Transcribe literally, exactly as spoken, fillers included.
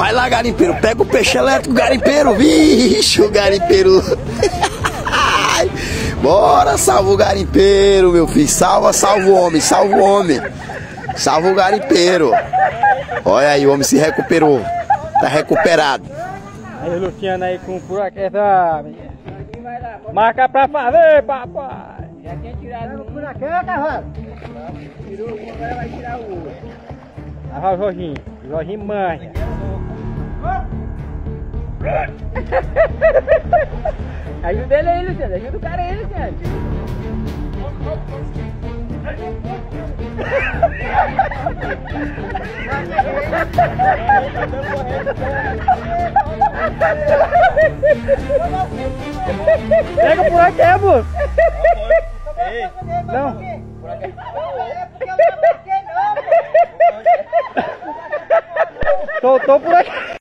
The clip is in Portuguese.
Vai lá, garimpeiro. Pega o peixe elétrico, garimpeiro. Vixe, o garimpeiro. Bora, salva o garimpeiro, meu filho. Salva, salva o homem, salva o homem. Salva o garimpeiro. Olha aí, o homem se recuperou. Tá recuperado. Aí o Luciano aí com furaqueta. Marca pra fazer, papai. Já tinha tirado um furaqueta, cavalo. Tirou um, agora vai tirar o outro. Aí vai o Jorginho. O Jorginho manha. Ajuda ele aí, Luciano. Ajuda o cara aí, Luciano. Pega por aqui, moço. Não. Soltou por aqui.